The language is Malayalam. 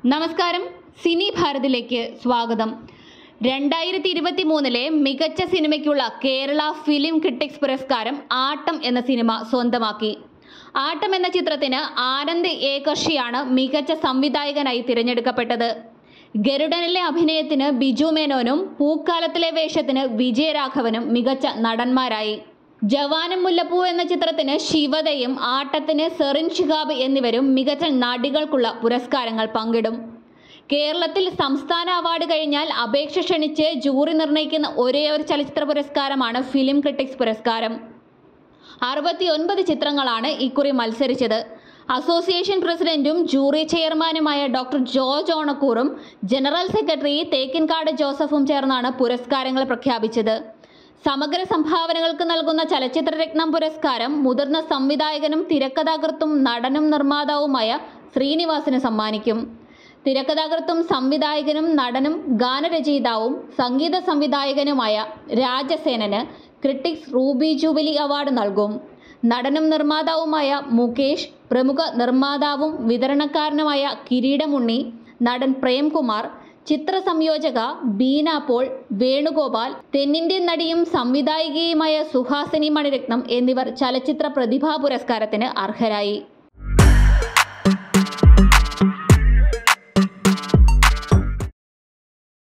നമസ്കാരം, സിനി ഭാരതിലേക്ക് സ്വാഗതം. 2023 മികച്ച സിനിമയ്ക്കുള്ള കേരള ഫിലിം ക്രിട്ടിക്സ് പുരസ്കാരം ആട്ടം എന്ന സിനിമ സ്വന്തമാക്കി. ആട്ടം എന്ന ചിത്രത്തിന് ആനന്ദ് ഏകർഷിയാണ് മികച്ച സംവിധായകനായി തിരഞ്ഞെടുക്കപ്പെട്ടത്. ഗരുഡനിലെ അഭിനയത്തിന് ബിജു മേനോനും പൂക്കാലത്തിലെ വേഷത്തിന് വിജയരാഘവനും മികച്ച നടന്മാരായി. ജവാനും മുല്ലപ്പൂ എന്ന ചിത്രത്തിന് ശിവതയും ആട്ടത്തിന് സെറിൻ ഷിഹാബ് എന്നിവരും മികച്ച നടികൾക്കുള്ള പുരസ്കാരങ്ങൾ പങ്കിടും. കേരളത്തിൽ സംസ്ഥാന അവാർഡ് കഴിഞ്ഞാൽ അപേക്ഷ ക്ഷണിച്ച് ജൂറി നിർണ്ണയിക്കുന്ന ഒരേയൊരു ചലച്ചിത്ര പുരസ്കാരമാണ് ഫിലിം ക്രിട്ടിക്സ് പുരസ്കാരം. 69 ചിത്രങ്ങളാണ് ഇക്കുറി മത്സരിച്ചത്. അസോസിയേഷൻ പ്രസിഡന്റും ജൂറി ചെയർമാനുമായ ഡോക്ടർ ജോർജ് ഓണക്കൂറും ജനറൽ സെക്രട്ടറി തേക്കിൻകാട് ജോസഫും ചേർന്നാണ് പുരസ്കാരങ്ങൾ പ്രഖ്യാപിച്ചത്. സമഗ്ര സംഭാവനകൾക്ക് നൽകുന്ന ചലച്ചിത്രരത്നം പുരസ്കാരം മുതിർന്ന സംവിധായകനും തിരക്കഥാകൃത്തും നടനും നിർമ്മാതാവുമായ ശ്രീനിവാസിന് സമ്മാനിക്കും. തിരക്കഥാകൃത്തും സംവിധായകനും നടനും ഗാനരചയിതാവും സംഗീത സംവിധായകനുമായ രാജസേനന് ക്രിട്ടിക്സ് റൂബി ജൂബിലി അവാർഡ് നൽകും. നടനും നിർമ്മാതാവുമായ മുകേഷ്, പ്രമുഖ നിർമ്മാതാവും വിതരണക്കാരനുമായ കിരീടമുണ്ണി, നടൻ പ്രേംകുമാർ, ചിത്ര സംയോജക ബീന പോൾ, വേണുഗോപാൽ, തെന്നിന്ത്യൻ നടിയും സംവിധായികയുമായ സുഹാസിനി മണിരത്നം എന്നിവർ ചലച്ചിത്ര പ്രതിഭാ പുരസ്കാരത്തിന് അർഹരായി.